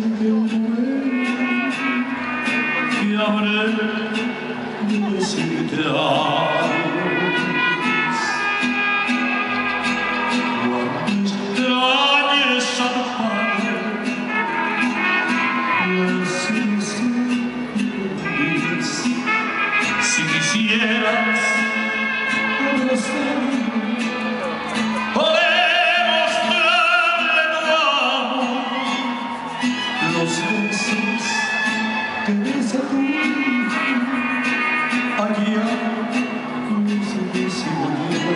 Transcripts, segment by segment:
de un que habré de decirte adiós. Cuando extrañes a tu padre, si quisieras abrazarme o demostrarle tu amor, los besos que des a tu hijo allá los recibo yo.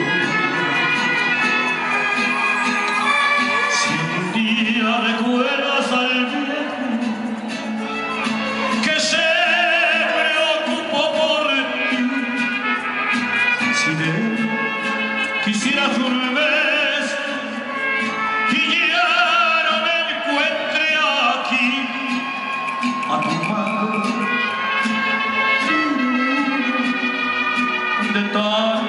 Si un día recuerdas al viejo que se preocupó por ti, si de él quisieras un beso y ya no me encuentre aquí a tu lado de tal